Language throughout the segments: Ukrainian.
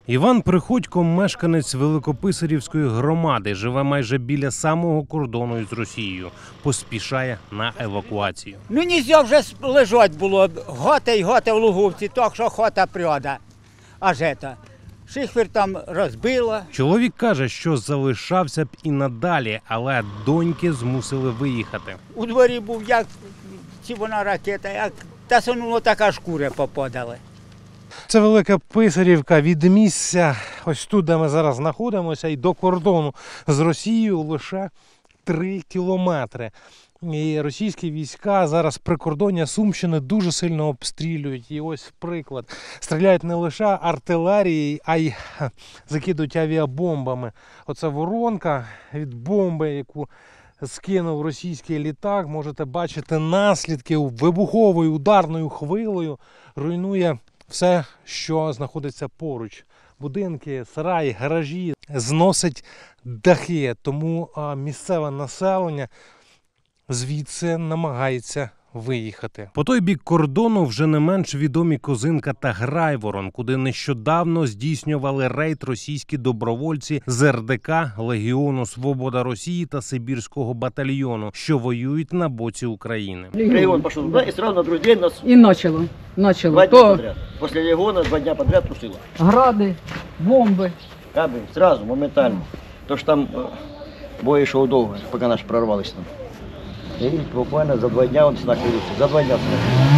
Іван Приходько – мешканець Великописарівської громади, живе майже біля самого кордону із Росією. Поспішає на евакуацію. Ну, нельзя вже лежать було, готи в Луговці, так що хота пряда. Аж это, шихвер там розбила. Чоловік каже, що залишався б і надалі, але доньки змусили виїхати. У дворі був, як чи вона ракета, як тасонуло, така шкури попадали. Це Велика Писарівка. Від місця, ось тут, де ми зараз знаходимося, і до кордону з Росією лише 3 кілометри. І російські війська зараз прикордоння Сумщини дуже сильно обстрілюють. І ось приклад. Стріляють не лише артилерією, а й закидують авіабомбами. Оце воронка від бомби, яку скинув російський літак. Можете бачити наслідки. Вибуховою ударною хвилею руйнує все, що знаходиться поруч. Будинки, сараї, гаражі, зносить дахи. Тому місцеве населення звідси намагається виїхати. По той бік кордону вже не менш відомі Козинка та Грайворон, куди нещодавно здійснювали рейд російські добровольці з РДК, Легіону Свобода Росії та Сибірського батальйону, що воюють на боці України. Легион пошел туда, и сразу на другой день нас И начало. 2 дня подряд. После Легиона 2 дня подряд тушило. Гради, бомби. Кабель, сразу, моментально. То, что там бой йшов довго, поки наші прорвались там. І буквально за 2 дня він знаходився. За 2 дня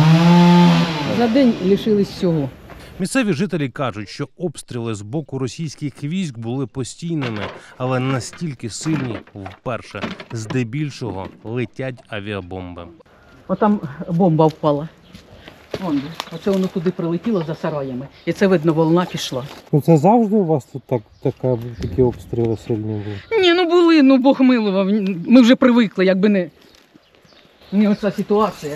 За день лишились всього. Місцеві жителі кажуть, що обстріли з боку російських військ були постійними, але настільки сильні вперше. Здебільшого летять авіабомби. Отам бомба впала. Вон, оце воно туди прилетіло за сараями. І це, видно, волна пішла. Ну це завжди у вас тут такі обстріли сильні були? Ні, ну були, ну Бог милував. Ми вже привикли, якби не оця ситуація.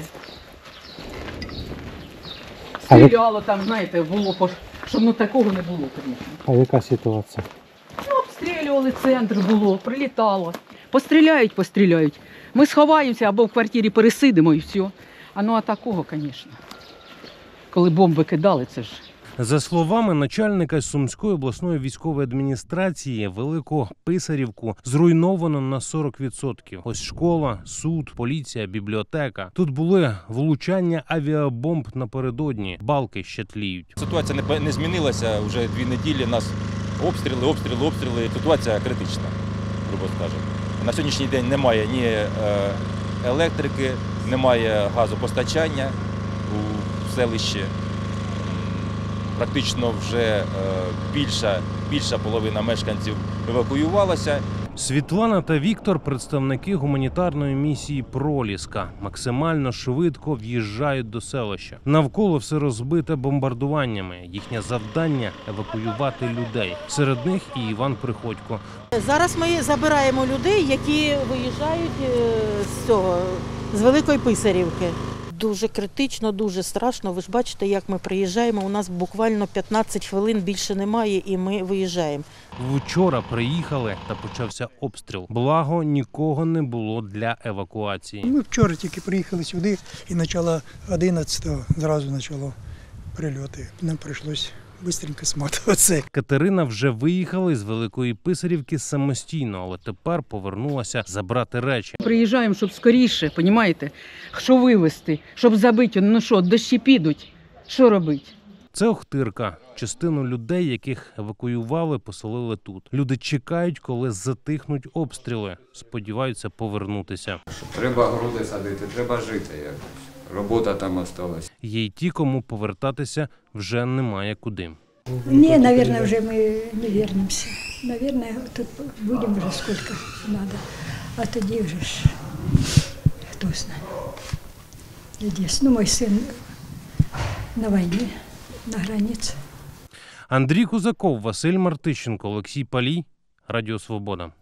Стріляло там, знаєте, було, щоб такого не було, звісно. А яка ситуація? Ну, обстрілювали центр було, прилітало. Постріляють. Ми сховаємося або в квартирі пересидимо і все. А такого, звісно. Коли бомби кидали, це ж. За словами начальника Сумської обласної військової адміністрації, Велику Писарівку зруйновано на 40%. Ось школа, суд, поліція, бібліотека. Тут були влучання авіабомб напередодні. Балки ще тліють. Ситуація не змінилася, вже 2 неділі нас обстріли. Ситуація критична, грубо скажемо. На сьогоднішній день немає ні електрики, немає газопостачання у селищі. Практично вже більша половина мешканців евакуювалася. Світлана та Віктор – представники гуманітарної місії «Проліска». Максимально швидко в'їжджають до селища. Навколо все розбите бомбардуваннями. Їхнє завдання – евакуювати людей. Серед них і Іван Приходько. Зараз ми забираємо людей, які виїжджають з Великої Писарівки. Дуже критично, дуже страшно. Ви ж бачите, як ми приїжджаємо. У нас буквально 15 хвилин більше немає і ми виїжджаємо. Вчора приїхали та почався обстріл. Благо, нікого не було для евакуації. Ми вчора тільки приїхали сюди і почало 11-го зразу почало прильоти. Нам прийшлося швидко сматуватися. Катерина вже виїхала з Великої Писарівки самостійно, але тепер повернулася забрати речі. Приїжджаємо, щоб скоріше, розумієте, що вивезти, щоб забити. Ну що, дощі підуть, що робити? Це Охтирка. Частину людей, яких евакуювали, поселили тут. Люди чекають, коли затихнуть обстріли. Сподіваються повернутися. Треба городи садити, треба жити якось. Робота там осталась. Є й ті, кому повертатися вже немає куди. Ні, мабуть, вже ми не повернемося. Мабуть, тут будемо вже скільки треба. А тоді вже ж, хто знає. Ну, мій син на війні, на границі. Андрій Кузаков, Василь Мартищенко, Олексій Палій, Радіо Свобода.